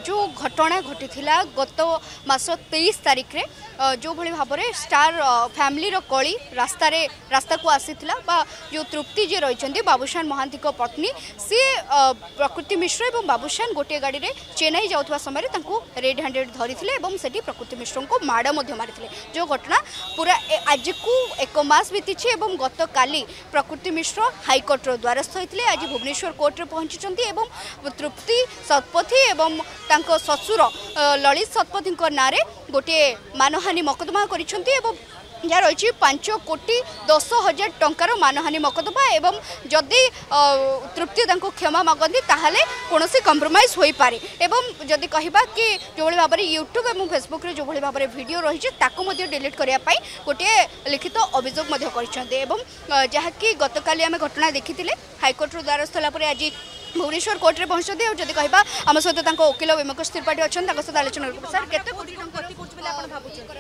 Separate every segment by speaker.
Speaker 1: जो घटना घटी गत मास 23 तारिख रे जो भली भाव में स्टार फैमिली रो कली रास्ता को आसीथिला बा जो तृप्ति जी रही बाबूशान महांती को पत्नी सी प्रकृति मिश्र और बाबूशान गोटे गाड़ी रे चेन्नई जाउथवा समय रेड हैंडेड धरी सेठी प्रकृति मिश्र को माड़ मारी जो घटना पूरा आज को एक मास बीती गत काली प्रकृति मिश्र हाईकोर्ट द्वारस्थ होते आज भुवनेश्वर कोर्ट में पहुंची तृप्ति शतपथी एवं ससुर ललित शतपथी ना गोटे मानहानि मकदमा कर जहाँ रही 5 कोटी 10,000 टंकार मानहानि मकदमा एवं जदि तृप्ति क्षमा मागती ताहले कौन कंप्रोमाइज हो पारे एवं जदि कहबा कि जो भाव में यूट्यूब और फेसबुक रे जो भाव में वीडियो रही डिलीट करने गोटे लिखित अभियोग जहाँकि गतकाली आम घटना देखी हाईकोर्ट द्वारस्थ होला आज भुवनेश्वर कोर्ट में पहुंचते और जब कहबा आम सहित वकिल विमोकेश त्रिपाठी अच्छा सहित आलोचना सर केते कोटी टंका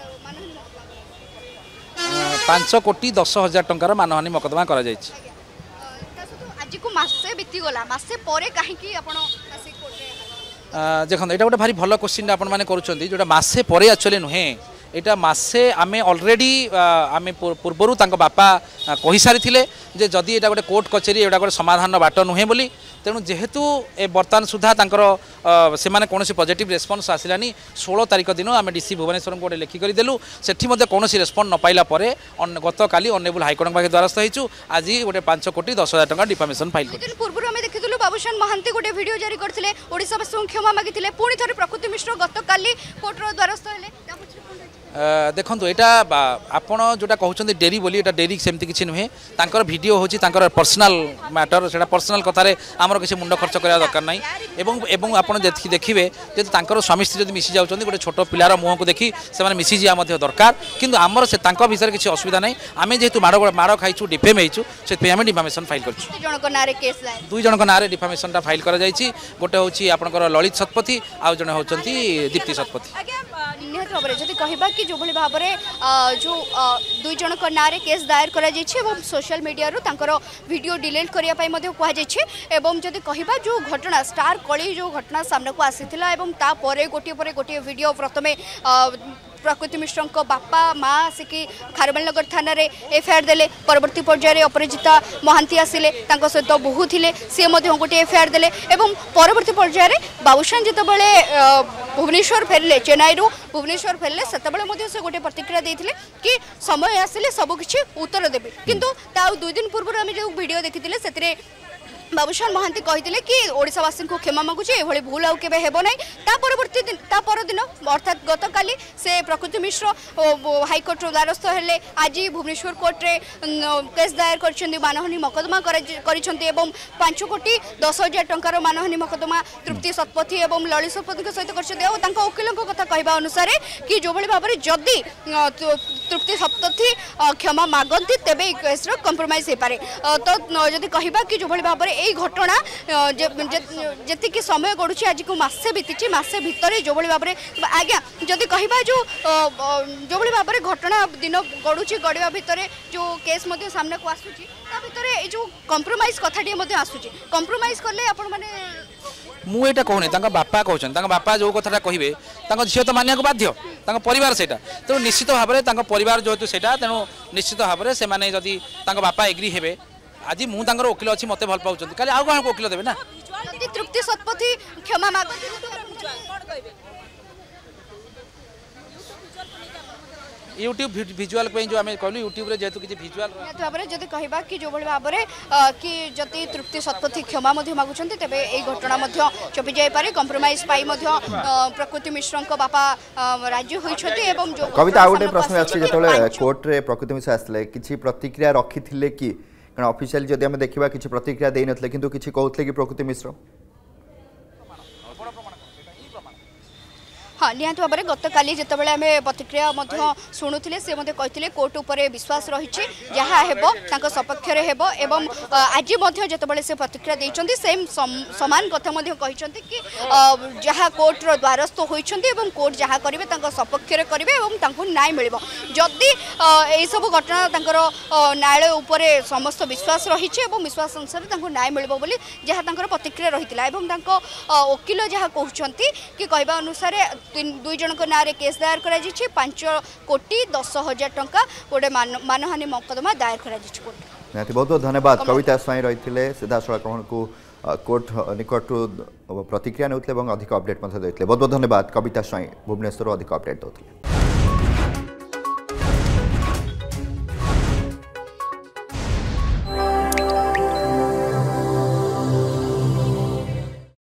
Speaker 2: 5 कोटी 10,000 टंकार मानहानि मकदमा करा जायछि।
Speaker 1: आज को मासे बीती गला मासे परे काहे कि आपण आसी कोर्ट रे
Speaker 2: देखो एटा गोटे भारी भल क्वेश्चन आपण माने करूछंती जोटा मासे परे एक्चुअली नुहे एटा मासे आमे ऑलरेडी आमे पूर्वरु तांको बापा कहि सारी थिले जे जदी एटा गोटे कोर्ट कचेरी एटा गोटे समाधान बाट नुहे बोली तेणु जेहेतु ए बर्तमान सुधा से माने कौन पॉजिटिव रेस्पॉन्स आसलानी 16 तारिख दिन आम डीसी भुवनेश्वर को गोटे लेखिक देलु सेठी कौन रेस्पॉन्स न पाइला परे गत काली ऑनरेबल हाईकोर्ट पाखे द्वारस्थ होइछु आज गोटे 5 कोटी 10,000 टंका डिफामेशन फाइल कर
Speaker 1: पूर्व आम देखिलु बाबूशान महांती गोटे वीडियो जारी करथिले ओडिसा वासी क्षमा मागिथिले पुणी थरे प्रकृति मिश्र गत काली कोर्ट रो द्वारस्थ हेले
Speaker 2: देखो यहाँ आपड़ जोटा कहते डेरी बोली एटा डेरी सेमती किसी नुहे तांकर वीडियो होची तांकर पर्सनल मैटर से पर्सनल कथार आमर किसी मुंड खर्च करा दरकार ना एवं आपड़ देखिए जब तांकर स्वामी स्त्री जब मिसी जाऊँ गोटे छोट पिलार मुँह को देखी से मिसी जा दरकार किंतु आमर से विषय किसी असुविधा नहीं आम जेहेतु माड़ खाई डिफेम होइछु से आम डिफामेशन फाइल कर 2 जन ना डिफामेशन फाइल कर गोटे हूँ आपंकर ललित शतपथी आउ जड़े होती दीप्ति शतपथी
Speaker 1: निहत भाव में कहबा कि जो भाव में जो 2 जन ना केस दायर कर सोशल मीडिया वीडियो डिलीट करने कहु जदि कहबा जो घटना स्टार कली जो घटना सामने को आसीथिला एवं तापर गोटे वीडियो प्रथम प्रकृति मिश्र बापा माँ आसिकी खारबेलनगर थाना एफआईआर देले परवर्ती पर्यायर अपराजिता महांती आसिले सहित बहु थे सी गोटे एफआईआर देले एवं परवर्ती पर्यायर बाबूशान जितेबाला भुवनेश्वर फेरले चेन्नई भुवनेश्वर फेरले से गोटे प्रतिक्रिया देते कि समय आसिले सबकि उत्तर देवे किंतु 2 दिन पूर्व आम जो वीडियो देखी से बाबूशान महांती कहते कि ओडिशावासी को क्षमा मागुचे ये भूल आउ केबे हेबो नै परवर्ती दिन परदिन अर्थात गत काली से प्रकृति मिश्र हाईकोर्ट द्वारस्थ हेले आज भुवनेश्वर कोर्ट रे केस दायर कर मानहानि मकदमा कर 5 कोटी 10,000 टंकार मानहानि मकदमा तृप्ति शतपथी एवं ललित शतपथी सहित कर वकिल कथा कहवा अनुसार कि जो भाव में जदि तृप्ति शतपथी क्षमा मागती तेबे केस कंप्रोमाइज हो पारे तो जदि कहबा कि जो भाव में यही घटना जी समय गड़ुची आज को मसे बीती मसे भितर जो भाव में आज्ञा जदि कहबा जो भाव में घटना दिन गड़ुची गड़ा भितर जो केस सामने को आसूची भितर जो कंप्रोमाइज कथाटी आसूची कंप्रोमाइज कले आपण माने
Speaker 2: मुझे कहूनी बापा कहते बापा जो कथा कहे झील तो मानिया बाध्य परिवार से तेणु निश्चित भाव में परिवार जेहेतु से तेणु निश्चित भाव में से जदि बापा एग्री हे आज मुझे वकिल अच्छी मत भल पाँच कल आउ कौन वकिल देवे ना
Speaker 1: तृप्ति शतपथी क्षमा
Speaker 2: यूट्यूब भिजुआल जो आम कहलु यूट्यूब रे जेतु किछि भिजुआल
Speaker 1: भाव में जदि कहबा कि जो भाव में कि जदि तृप्ति शतपथी क्षमा मागुछन्ति तेबे ए घटना चपी जाय पारे कंप्रोमाइज पाई प्रकृति मिश्र बापा राज्य होइछथि एवं जो
Speaker 3: कविता आ गोटे प्रश्न अछि जेतले कोर्ट रे प्रकृति मिश्र आसले किछि प्रतिक्रिया रखिथिले कि कारण ऑफिशियल जदि हम देखिबा किछि प्रतिक्रिया देइ नथले किंतु किछि कहउथले कि प्रकृति मिश्र
Speaker 1: हाँ निहत भाव में गत काली जितेबाला आम प्रतिक्रिया शुणुले सी कहते कोर्ट उपर विश्वास रही जहाँ हे सपक्ष एवं आज जितेबाला से प्रतिक्रिया देते सेम सामान कथा कहते कि जहाँ कोर्टर द्वारस्थ होती कोर्ट जहाँ करेंगे सपक्ष करेंगे और न्याय मिल जदि यही सब घटना न्यायालय उपर समस्त विश्वास रही विश्वास अनुसार न्याय मिल जहाँ प्रतिक्रिया रही है वकिल जहाँ कहते कि कहवा अनुसार 2 जन ना केस दायर कर 5,10,00,000 टंका गोटे मानहानि मकदमा दायर कर
Speaker 3: बहुत बहुत धन्यवाद कविता स्वाई रही सीधा सड़क को कोर्ट निकट प्रतिक्रिया नौते अधिक अपडेट बहुत बहुत धन्यवाद कविता स्वाई भुवनेश्वर अधिक अपडेट देते।